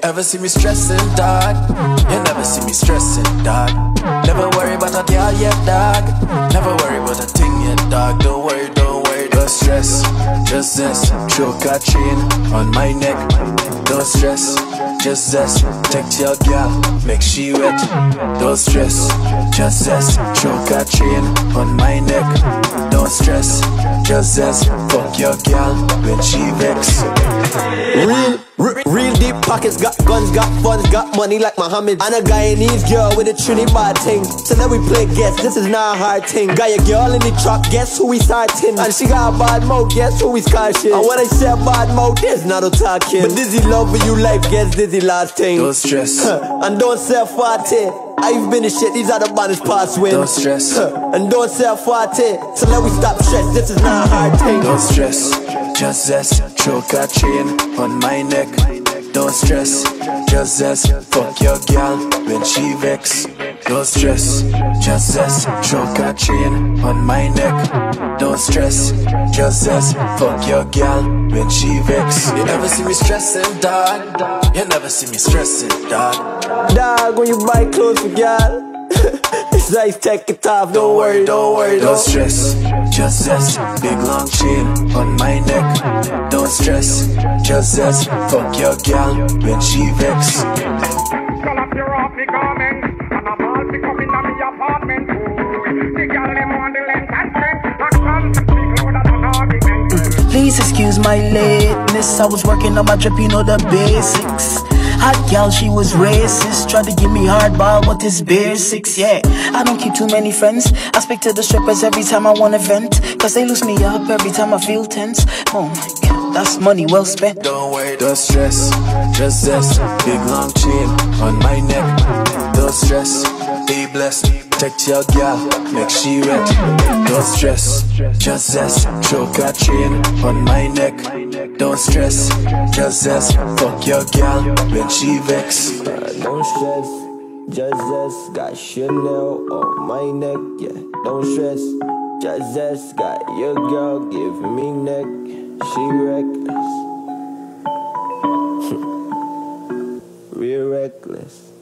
ever see me stressing, dog? You never see me stressing, dog. Never worry about a girl yet, dog. Never worry about a thing yet, dog. Don't worry, don't stress. Just zest, choke a chain on my neck. Don't stress, just zest. Protect your girl, make she wet. Don't stress, just zest. Choke a chain on my neck. Don't stress, just zest. Fuck your girl when she vex. Real deep pockets, got guns, got funds, got money like Muhammad. And a Guyanese girl with a Trinidad ting. So now we play guess, this is not a hard thing. Got your girl in the truck, guess who we starting? And she got a bad mouth, guess who we scotching? And when I say bad mouth, there's not no talking. But Dizzy love with you life, guess Dizzy last thing. Don't stress, and don't say farty. I've been in shit, these are the baddest parts win. Don't stress, and don't say farty. So let we stop stress, this is not a hard thing. Don't stress, just zest. Choke a chain on my neck. Don't stress, just zest. Fuck your girl when she vex. Don't stress, just zest. Choke a chain on my neck. Don't stress, just zest. Fuck your girl when she vex. You never see me stressing, dog. You never see me stressing, dog. Dog, when you buy clothes for girl, it's nice, take it off. Don't worry, don't stress, just zest. Big long chain on my neck. Don't stress, just zest. Fuck your girl when she vex. Please excuse my lateness, I was working on my drip, you know the basics. Hot gal, she was racist, tried to give me hardball, but it's basics, yeah. I don't keep too many friends, I speak to the strippers every time I wanna vent, cause they loose me up every time I feel tense. Oh my god, that's money well spent. Don't worry, don't stress, just zest. Big long chain on my neck. Don't stress, be blessed. Protect your girl, make she wet. Don't stress, just zest. Choke a chain on my neck. Don't stress, just zest. Fuck your girl when she vex. Don't stress, just zest. Got Chanel on my neck, yeah. Don't stress, just zest. Got your girl giving me neck. She reckless. Real reckless.